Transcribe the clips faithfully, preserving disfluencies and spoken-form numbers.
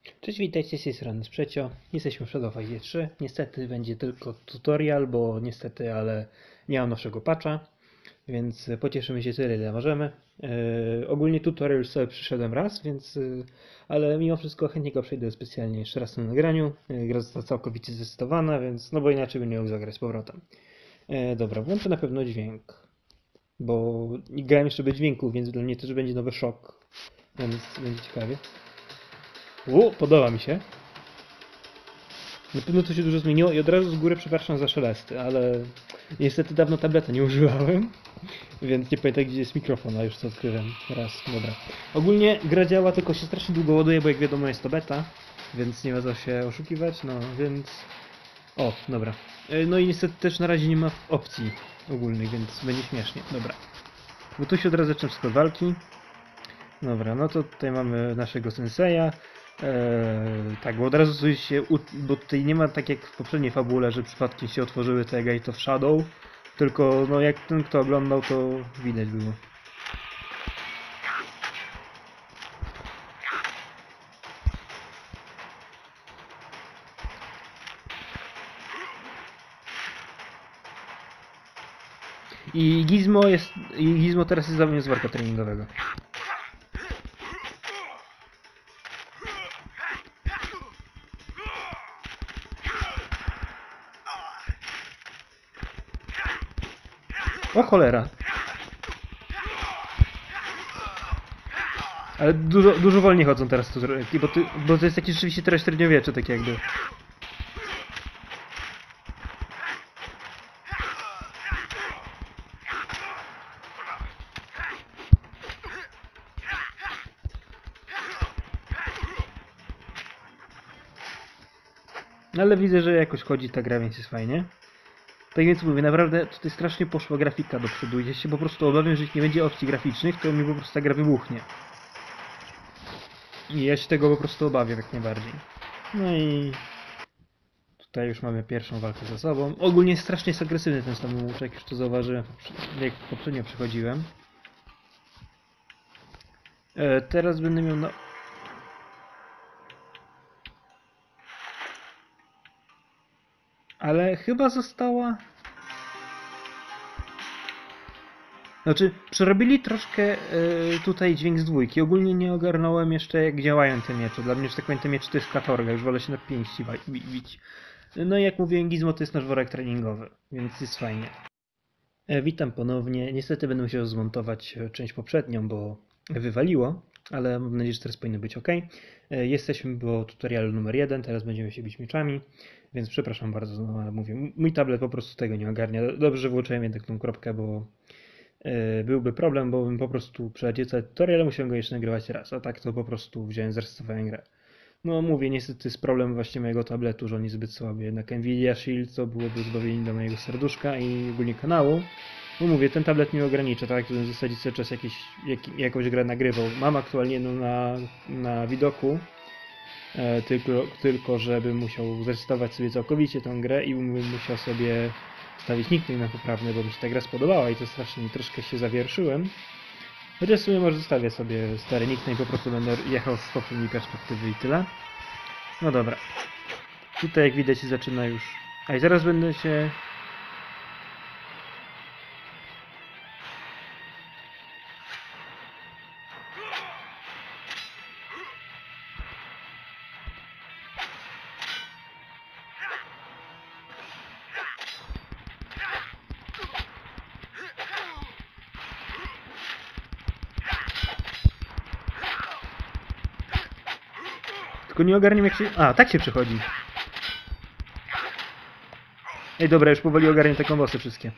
Cześć, witajcie z tej strony Sprzecio. Jesteśmy w Shadow of Ice trzy. Niestety będzie tylko tutorial, bo niestety, ale nie mam nowszego patcha, więc pocieszymy się tyle, ile możemy. Yy, ogólnie tutorial już sobie przyszedłem raz, więc, yy, ale mimo wszystko chętnie go przejdę specjalnie jeszcze raz na nagraniu. Yy, gra została całkowicie ztestowana, więc no bo inaczej bym nie mógł zagrać z powrotem. Yy, dobra, włączę na pewno dźwięk, bo nie grałem jeszcze bez dźwięku, więc dla mnie też będzie nowy szok, więc będzie ciekawie. U, podoba mi się. Na pewno to się dużo zmieniło i od razu z góry przepraszam za szelesty, ale niestety dawno tableta nie używałem, więc nie pamiętam gdzie jest mikrofon, a już to odkryłem. Raz, dobra. Ogólnie gra działa, tylko się strasznie długo ładuje, bo jak wiadomo jest to beta, więc nie ma co się oszukiwać, no więc... O, dobra. E, No i niestety też na razie nie ma opcji ogólnych, więc będzie śmiesznie. Dobra. Bo tu się od razu zaczyna wszystko od walki. Dobra, no to tutaj mamy naszego senseja. Eee, tak, bo od razu coś się. U... Bo tutaj nie ma tak jak w poprzedniej fabule, że przypadkiem się otworzyły te Gate of Shadow. Tylko, no jak ten kto oglądał, to widać było. I Gizmo jest. I Gizmo teraz jest zamiast worka treningowego. O cholera! Ale dużo, dużo wolniej chodzą teraz to, bo, ty, bo to jest jakieś rzeczywiście teraz średniowiecze, tak jakby. Ale widzę, że jakoś chodzi ta gra, więc jest fajnie. Tak więc mówię, naprawdę tutaj strasznie poszła grafika do przodu. Ja się po prostu obawiam, że jeśli nie będzie opcji graficznych, to mi po prostu ta gra wybuchnie. I ja się tego po prostu obawiam jak najbardziej. No i... Tutaj już mamy pierwszą walkę za sobą. Ogólnie strasznie jest agresywny ten samouczek, jak już to zauważyłem, jak poprzednio przychodziłem. E, teraz będę miał na... Ale chyba została... Znaczy, przerobili troszkę y, tutaj dźwięk z dwójki. Ogólnie nie ogarnąłem jeszcze jak działają te miecze. Dla mnie, że tak powiem, te miecze to jest katorga. Już wolę się na pięści bić. No i jak mówiłem, Gizmo to jest nasz worek treningowy, więc jest fajnie. E, witam ponownie. Niestety będę musiał zmontować część poprzednią, bo wywaliło, ale mam nadzieję, że teraz powinno być ok. E, jesteśmy po tutorialu numer jeden, teraz będziemy się bić mieczami, więc przepraszam bardzo, no ale mówię, mój tablet po prostu tego nie ogarnia. Dobrze, że włączyłem jednak tą kropkę, bo e, byłby problem, bo bym po prostu przeleciał cały tutorial, ale musiałem go jeszcze nagrywać raz, a tak to po prostu wziąłem, zrestartowałem grę. No mówię, niestety jest problem właśnie mojego tabletu, że on jest zbyt słaby. Jednak Nvidia Shield to byłoby zbawienie dla mojego serduszka i ogólnie kanału. No mówię, ten tablet mnie ogranicza, tak? Żebym w zasadzie cały czas jakieś, jak, jakąś grę nagrywał. Mam aktualnie jedną na, na widoku, e, tylko, tylko żebym musiał zresetować sobie całkowicie tę grę i bym musiał sobie stawić nickname na poprawny, bo mi się ta gra spodobała i to strasznie troszkę się zawierszyłem. Chociaż w sumie może zostawię sobie stary nickname, po prostu będę jechał z poprzedniej perspektywy i tyle. No dobra. Tutaj jak widać zaczyna już... A i zaraz będę się... Tylko nie ogarniam jak się... A, tak się przechodzi. Ej, dobra, już powoli ogarniam te kombosy wszystkie.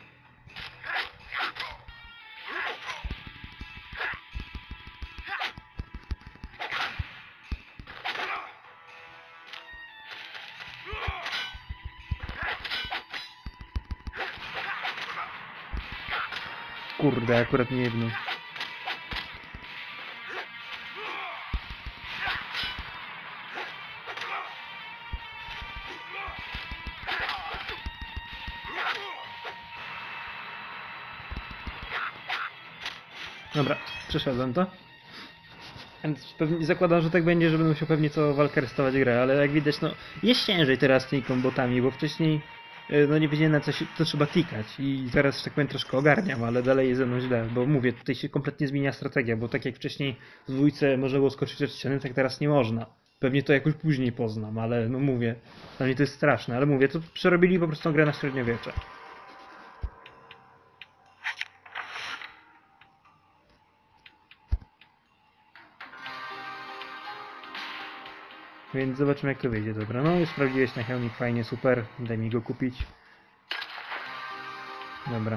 Kurde, akurat nie jedno. Dobra, przeszedłem to. Więc pewnie zakładam, że tak będzie, że będę musiał pewnie co walkę restować grę, ale jak widać, no jest ciężej teraz z tymi kombotami, bo wcześniej e, no nie wiedziałem na co, się, co trzeba klikać i teraz, że tak powiem, troszkę ogarniam, ale dalej jest ze mną źle, bo mówię, tutaj się kompletnie zmienia strategia, bo tak jak wcześniej w dwójce można było skoczyć od ściany, tak teraz nie można. Pewnie to jakoś później poznam, ale no mówię, dla mnie to jest straszne, ale mówię, to przerobili po prostu grę na średniowiecze. Więc zobaczymy jak to wyjdzie, dobra. No już sprawdziłeś na hełmik, fajnie, super, daj mi go kupić. Dobra.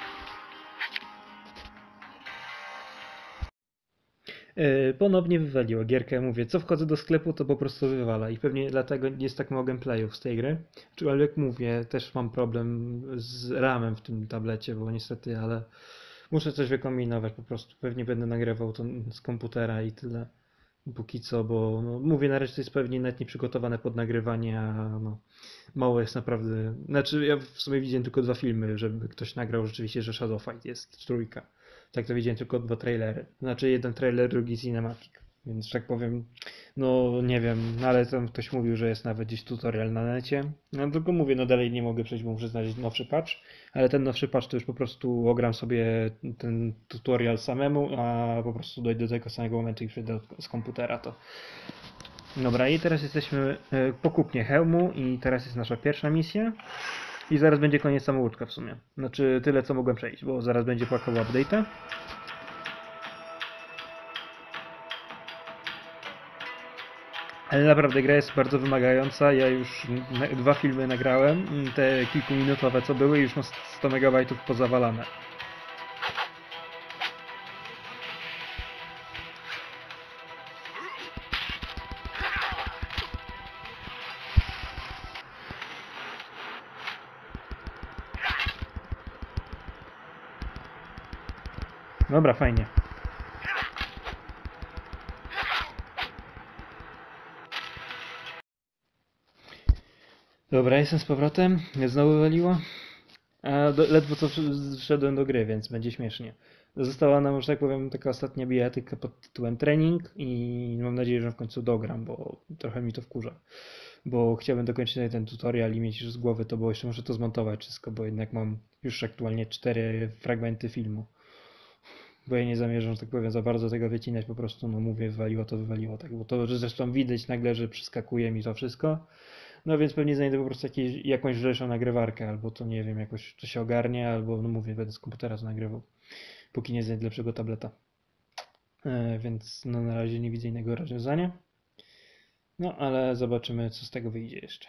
Yy, ponownie wywaliło gierkę, mówię, co wchodzę do sklepu to po prostu wywala i pewnie dlatego jest tak mało gameplayów z tej gry. Czy jak mówię, też mam problem z ramem w tym tablecie, bo niestety, ale muszę coś wykombinować po prostu. Pewnie będę nagrywał to z komputera i tyle. Póki co, bo no, mówię, na razie to jest pewnie nawet nieprzygotowane pod nagrywanie, a no, mało jest naprawdę. Znaczy, ja w sumie widziałem tylko dwa filmy, żeby ktoś nagrał rzeczywiście, że Shadow Fight jest trójka. Tak to widziałem tylko dwa trailery. Znaczy, jeden trailer, drugi cinematic. Więc, że tak powiem, no nie wiem, no, ale tam ktoś mówił, że jest nawet gdzieś tutorial na necie. No tylko mówię, no dalej nie mogę przejść, bo muszę znaleźć nowszy patch. Ale ten nowszy patch to już po prostu ogram sobie ten tutorial samemu, a po prostu dojdę do tego samego momentu i przejdę z komputera to. Dobra, i teraz jesteśmy e, po kupnie hełmu i teraz jest nasza pierwsza misja. I zaraz będzie koniec samouczka w sumie. Znaczy tyle co mogłem przejść, bo zaraz będzie płakał update'a. Ale naprawdę gra jest bardzo wymagająca. Ja już dwa filmy nagrałem, te kilkuminutowe co były, już mam sto megabajtów pozawalane. Dobra, fajnie. Dobra, jestem z powrotem. Znowu waliło. A do, ledwo co wszedłem do gry, więc będzie śmiesznie. Została nam, że tak powiem, taka ostatnia bijatyka pod tytułem trening i mam nadzieję, że w końcu dogram, bo trochę mi to wkurza. Bo chciałbym dokończyć ten tutorial i mieć już z głowy to, bo jeszcze muszę to zmontować wszystko, bo jednak mam już aktualnie cztery fragmenty filmu. Bo ja nie zamierzam, że tak powiem, za bardzo tego wycinać, po prostu, no mówię, wywaliło to, wywaliło, tak, bo to że zresztą widać nagle, że przeskakuje mi to wszystko. No więc pewnie znajdę po prostu jakieś, jakąś lżejszą nagrywarkę, albo to nie wiem, jakoś to się ogarnie, albo no mówię, będę z komputera to nagrywał, póki nie znajdę lepszego tableta. E, więc no na razie nie widzę innego rozwiązania. No ale zobaczymy, co z tego wyjdzie jeszcze.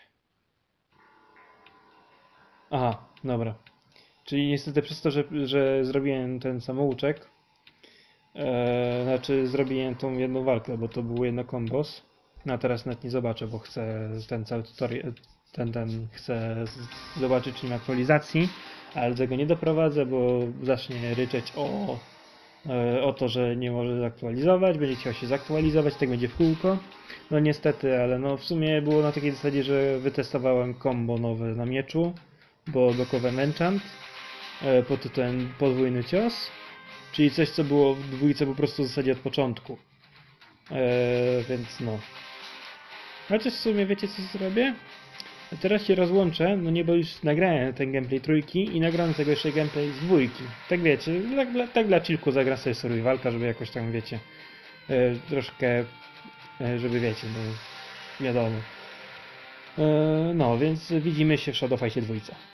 Aha, dobra. Czyli niestety przez to, że, że zrobiłem ten samouczek, e, znaczy zrobiłem tą jedną walkę, bo to był jedno kombos. No a teraz nawet nie zobaczę, bo chcę ten cały tutorial, ten, ten, chcę zobaczyć, czy nie ma aktualizacji, ale do tego nie doprowadzę, bo zacznie ryczeć o, e, o to, że nie może zaktualizować, będzie chciał się zaktualizować, tak będzie w kółko. No niestety, ale no w sumie było na takiej zasadzie, że wytestowałem combo nowe na mieczu, bo blokowałem enchant e, pod tytułem podwójny cios, czyli coś, co było w dwójce po prostu w zasadzie od początku. E, więc no. Chociaż w sumie wiecie co zrobię? Teraz się rozłączę, no nie, bo już nagrałem ten gameplay trójki i nagram tego jeszcze gameplay z dwójki. Tak wiecie, tak dla, tak dla chillku zagram sobie survivalka, żeby jakoś tam wiecie, e, troszkę, e, żeby wiecie, no wiadomo. E, no, więc widzimy się w Shadow Fightie dwójce.